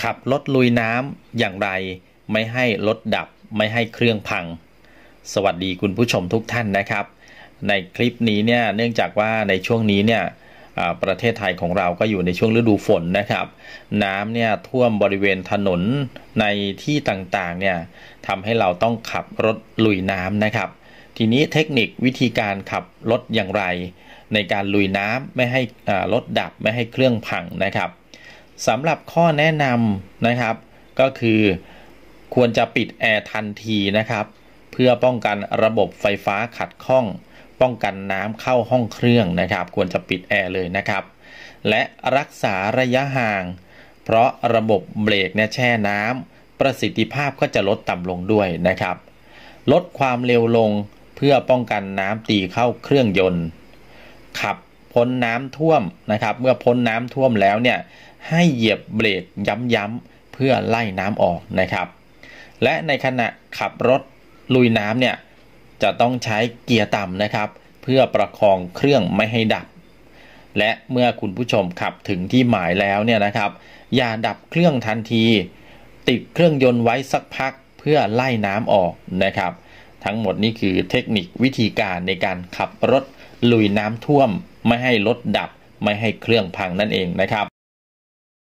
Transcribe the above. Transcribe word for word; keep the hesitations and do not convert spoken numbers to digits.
ขับรถลุยน้ำอย่างไรไม่ให้รถดับไม่ให้เครื่องพังสวัสดีคุณผู้ชมทุกท่านนะครับในคลิปนี้เนี่ยเนื่องจากว่าในช่วงนี้เนี่ยประเทศไทยของเราก็อยู่ในช่วงฤดูฝนนะครับน้ำเนี่ยท่วมบริเวณถนนในที่ต่างๆเนี่ยทำให้เราต้องขับรถลุยน้ำนะครับทีนี้เทคนิควิธีการขับรถอย่างไรในการลุยน้ำไม่ให้รถดับไม่ให้เครื่องพังนะครับสำหรับข้อแนะนำนะครับก็คือควรจะปิดแอร์ทันทีนะครับเพื่อป้องกันระบบไฟฟ้าขัดข้องป้องกันน้ำเข้าห้องเครื่องนะครับควรจะปิดแอร์เลยนะครับและรักษาระยะห่างเพราะระบบเบรกเนี่ยแช่น้ำประสิทธิภาพก็จะลดต่ำลงด้วยนะครับลดความเร็วลงเพื่อป้องกันน้ำตีเข้าเครื่องยนต์ขับพ้นน้ำท่วมนะครับเมื่อพ้นน้ำท่วมแล้วเนี่ยให้เหยียบเบรกย้ำๆเพื่อไล่น้ำออกนะครับและในขณะขับรถลุยน้ำเนี่ยจะต้องใช้เกียร์ต่ำนะครับเพื่อประคองเครื่องไม่ให้ดับและเมื่อคุณผู้ชมขับถึงที่หมายแล้วเนี่ยนะครับอย่าดับเครื่องทันทีติดเครื่องยนต์ไว้สักพักเพื่อไล่น้ำออกนะครับทั้งหมดนี้คือเทคนิควิธีการในการขับรถลุยน้ำท่วมไม่ให้รถดับไม่ให้เครื่องพังนั่นเองนะครับ